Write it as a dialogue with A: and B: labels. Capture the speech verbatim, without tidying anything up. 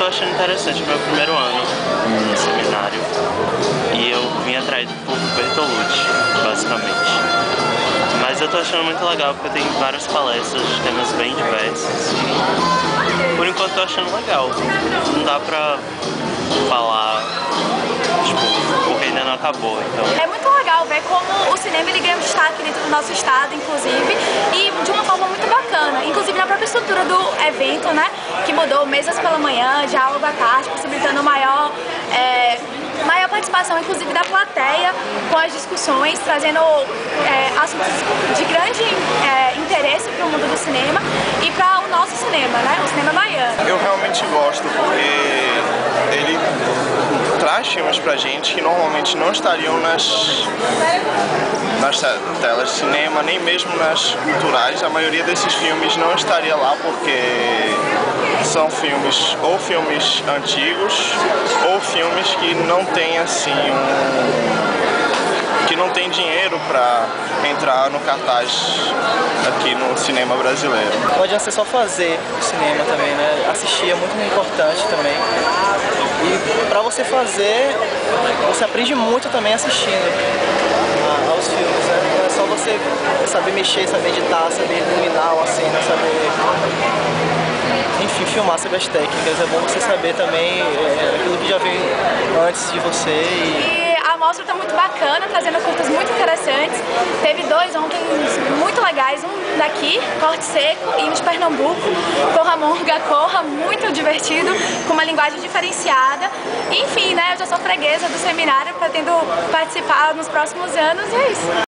A: achando interessante, meu primeiro ano no seminário. E eu vim atraído por Bertolucci, basicamente. Mas eu tô achando muito legal porque tem várias palestras de temas bem diversos. E por enquanto eu tô achando legal. Não dá pra falar, tipo, porque ainda não acabou, então...
B: É muito legal ver como o cinema ele ganha um destaque dentro do nosso estado, inclusive, e de uma forma muito bacana. Inclusive na própria estrutura do evento, né, que mudou mesas pela manhã, diálogo à tarde, possibilitando maior, é, maior participação, inclusive da plateia, com as discussões, trazendo é, assuntos de grande é, interesse para o mundo do cinema e para o nosso cinema, né, o cinema baiano.
C: Eu realmente gosto porque ele traz filmes pra gente que normalmente não estariam nas, nas telas de cinema, nem mesmo nas culturais. A maioria desses filmes não estaria lá porque são filmes ou filmes antigos ou filmes que não tem assim um que não tem dinheiro para entrar no cartaz aqui no cinema brasileiro.
D: Não adianta ser só fazer o cinema também, né? Assistir é muito importante também. E para você fazer, você aprende muito também assistindo aos filmes, né? Não é só você saber mexer, saber editar, saber iluminar a cena, saber... Enfim, filmar, saber as técnicas. É bom você saber também é, aquilo que já veio antes de você e...
B: A mostra está muito bacana, trazendo curtas muito interessantes. Teve dois ontem muito legais, um daqui, Corte Seco, e um de Pernambuco, Corra-Monga Corra, muito divertido, com uma linguagem diferenciada. Enfim, né, eu já sou freguesa do seminário, pretendo participar nos próximos anos e é isso.